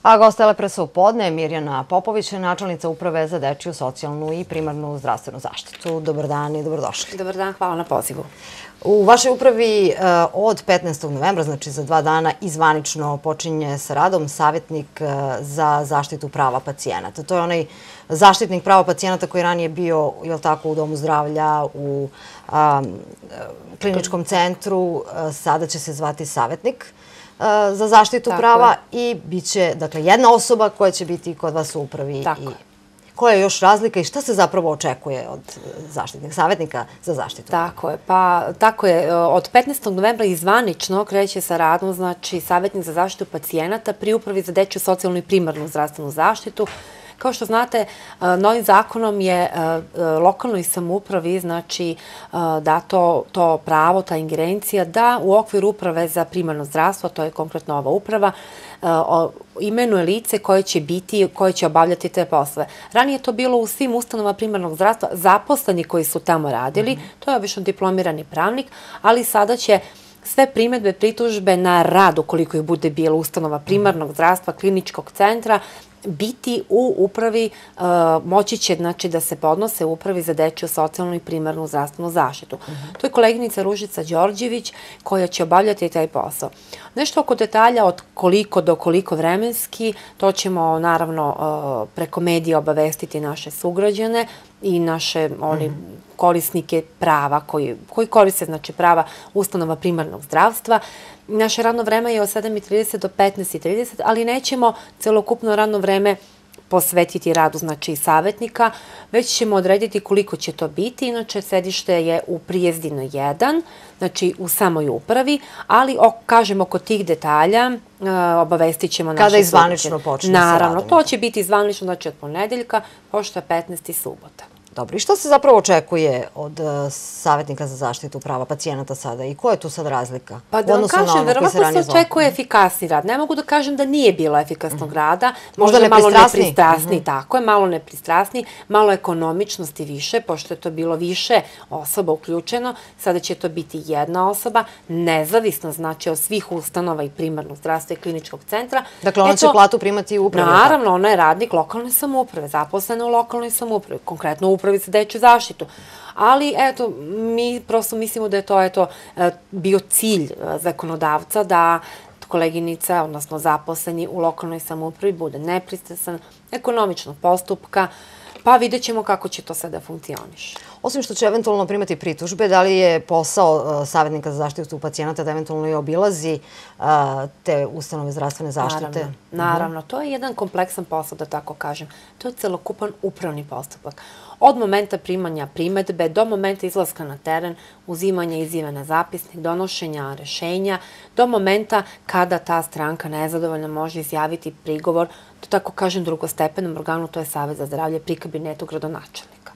A gost Telepresa u podne Mirjana Popović, načelnica Uprave za dečiju, socijalnu i primarnu zdravstvenu zaštitu. Dobar dan i dobrodošli. Dobar dan, hvala na pozivu. U vašoj upravi od 15. novembra, znači za 2 dana, zvanično počinje sa radom savjetnik za zaštitu prava pacijenata. To je onaj zaštitnik prava pacijenata koji je ranije bio, je li tako, u domu zdravlja, u kliničkom centru. Sada će se zvati savjetnik za zaštitu prava i bit će, dakle, jedna osoba koja će biti kod vas u upravi. Koja je još razlika i šta se zapravo očekuje od savjetnika za zaštitu? Tako je, pa tako je. Od 15. novembra i zvanično kreće sa radom, znači, savjetnik za zaštitu pacijenata pri Upravi za dečju, socijalnu i primarnu zdravstvenu zaštitu. Kao što znate, novim zakonom je lokalnoj samoupravi, znači, dato to pravo, ta ingerencija, da u okviru Uprave za primarno zdravstvo, to je konkretno ova uprava, imenuje lice koje će obavljati te poslove. Ranije je to bilo u svim ustanovama primarnog zdravstva, zaposleni koji su tamo radili, to je obično diplomirani pravnik, ali sada će sve primedbe, pritužbe na rad, ukoliko ih bude bilo ustanova primarnog zdravstva, kliničkog centra, biti u upravi, moći će, znači, da se podnose u Upravi za dečju, socijalnu i primarnu zdravstvenu zaštitu. To je koleginica Ružica Đorđević koja će obavljati taj posao. Nešto oko detalja od koliko do koliko vremenski, to ćemo naravno preko medija obavestiti naše sugrađane i naše korisnike prava koji koriste, znači, prava ustanova primarnog zdravstva. Naše radno vreme je od 7:30 do 15:30, ali nećemo celokupno radno vreme posvetiti radu, znači, savjetnika, već ćemo odrediti koliko će to biti. Inače, sedište je u Prijezdino 1, znači u samoj upravi, ali, kažem, oko tih detalja obavestit ćemo naše Kada i zvanično počne sa radom. Naravno, to će biti zvanično, znači, od ponedeljka, pošto je 15. subota. Dobro, i što se zapravo očekuje od savjetnika za zaštitu prava pacijenata sada i koja je tu sad razlika? Pa da vam kažem, verovatno se očekuje efikasni rad. Ne mogu da kažem da nije bilo efikasnog rada. Možda malo nepristrasniji, tako je, malo nepristrasniji, malo ekonomičnosti više, pošto je to bilo više osoba uključeno. Sada će to biti jedna osoba, nezavisno, znači, od svih ustanova i primarnog zdravstva i kliničkog centra. Dakle, ona će platu primati u upravi? Naravno, ona je radnik lokalne samouprave, zaposlena u lokalnoj samoupravi, konkretno u Upravi za dečju zaštitu. Ali, eto, mi prosto mislimo da je to bio cilj zakonodavca da koleginica, odnosno zaposleni u lokalnoj samoupravi bude nepristrasan, ekonomičnog postupka, pa vidjet ćemo kako će to sada funkcioniš. Osim što će eventualno primati pritužbe, da li je posao savjetnika za zaštitu pacijenata da eventualno i obilazi te ustanove zdravstvene zaštite? Naravno, to je jedan kompleksan posao, da tako kažem. To je celokupan upravni postupak. Od momenta primanja primedbe do momenta izlaska na teren, uzimanja izjave na zapisnik, donošenja rešenja, do momenta kada ta stranka nezadovoljna može izjaviti prigovor, da tako kažem, drugostepenom organu, to je Savet za zdravlje pri kabinetu gradonačelnika.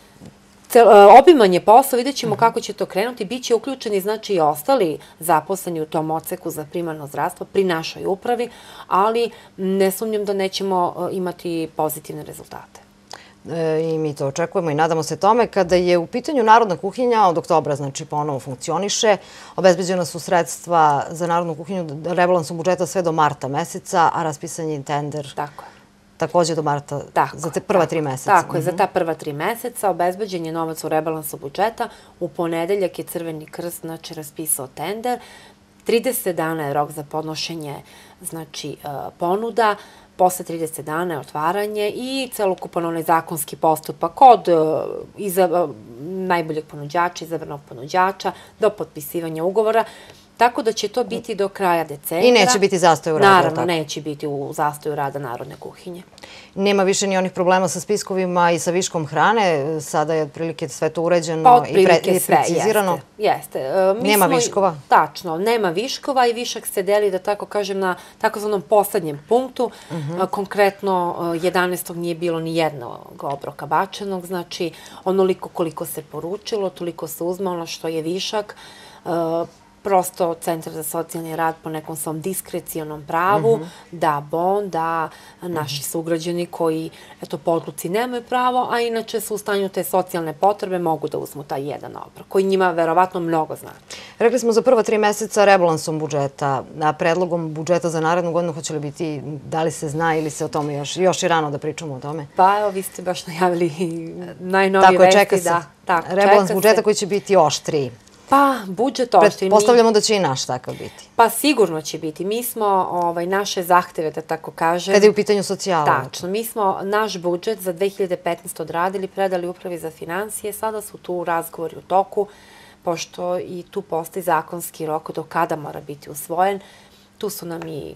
Obiman je posao, vidjet ćemo kako će to krenuti. Biće uključeni, znači, i ostali zaposleni u tom odseku za primarno zdravstvo pri našoj upravi, ali ne sumnjam da nećemo imati pozitivne rezultate. I mi to očekujemo i nadamo se tome. Kada je u pitanju Narodna kuhinja, od oktobra, znači, ponovo funkcioniše, obezbeđena su sredstva za Narodnu kuhinju rebalansom budžeta sve do marta meseca, a raspisan je tender takođe do marta za te prva 3 meseca. Tako je, za ta prva 3 meseca obezbeđen je novac u rebalansu budžeta. U ponedeljak je Crveni krst, znači, raspisao tender. 30 dana je rok za podnošenje, znači, ponuda. Posle 30 dana je otvaranje i celokupan onaj zakonski postupak od najboljeg ponuđača, izabranog ponuđača, do potpisivanja ugovora. Tako da će to biti do kraja decembra. I neće biti zastoj u radu? Naravno, neće biti u zastoju rada Narodne kuhinje. Nema više ni onih problema sa spiskovima i sa viškom hrane? Sada je otprilike sve to uređeno i precizirano? Jeste. Nema viškova? Tačno, nema viškova i višak se deli, da tako kažem, na takozvanom poslednjem punktu. Konkretno, 11. nije bilo ni jednog obroka bačenog, znači onoliko koliko se poručilo, toliko se uzme, ono što je višak. Prosto Centar za socijalni rad po nekom svom diskrecijonom pravu da bon, da naši sugrađani koji, eto, po odluci nemaju pravo, a inače su u stanju te socijalne potrebe, mogu da uzmu taj jedan obrok, koji njima verovatno mnogo znači. Rekli smo za prva 3 meseca rebalansom budžeta, a predlogom budžeta za narednu godinu hoće li biti, da li se zna ili se o tome još i rano da pričamo o tome? Pa evo, vi ste baš najavili najnovije vesti. Tako je, čeka se rebalans budžeta koji će biti oštriji. Pa, budžet oštriji. Pretpostavljamo da će i naš takav biti. Pa sigurno će biti. Mi smo naše zahteve, da tako kažem... Kada je u pitanju socijala. Tačno. Mi smo naš budžet za 2015. odradili, predali Upravi za financije. Sada su tu razgovori u toku, pošto i tu postoji zakonski rok do kada mora biti usvojen. Tu su nam i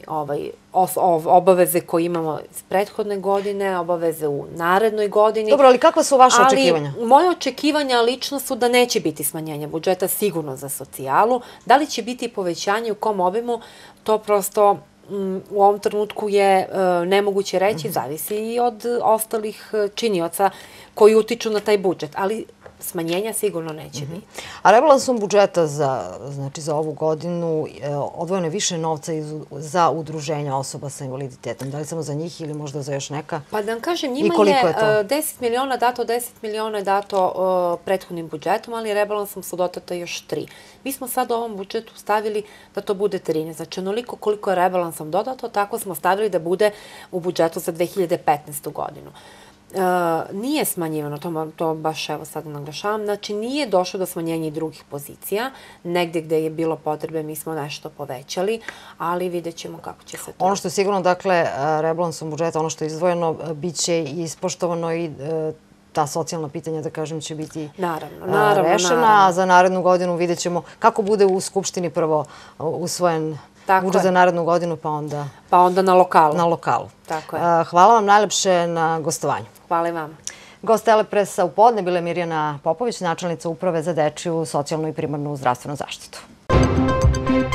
obaveze koje imamo iz prethodne godine, obaveze u narednoj godini. Dobro, ali kakva su vaše očekivanja? Ali moje očekivanja lično su da neće biti smanjenja budžeta sigurno za socijalu. Da li će biti povećanje u kom obimu, to prosto u ovom trenutku je nemoguće reći, zavisi i od ostalih činioca koji utiču na taj budžet. Ali smanjenja sigurno neće biti. A rebalansom budžeta za ovu godinu odvojeno je više novca za udruženja osoba sa invaliditetom. Da li samo za njih ili možda za još neka? Pa da vam kažem, njima je 10 miliona dato, 10 miliona je dato prethodnim budžetom, ali rebalansom su dodata još 3. Mi smo sad u ovom budžetu stavili da to bude 13. Znači, onoliko koliko je rebalansom dodato, tako smo stavili da bude u budžetu za 2015. godinu. Nije smanjivano, to baš evo sad naglašavam, znači nije došlo do smanjenja i drugih pozicija. Negde gde je bilo potrebe mi smo nešto povećali, ali vidjet ćemo kako će se to... Ono što je sigurno, dakle, rebalansom budžeta, ono što je izdvojeno, bit će ispoštovano i ta socijalna pitanja, da kažem, će biti rešena, a za narednu godinu vidjet ćemo kako bude u Skupštini prvo usvojen budžet za narednu godinu, pa onda... Pa onda na lokalu. Na lokalu. Tako je. Hvala vam najlepše na gostovanju. Hvala i vama. Gost Telepresa u podne bila je Mirjana Popović, načelnica Uprave za dečiju, socijalnu i primarnu zdravstvenu zaštitu.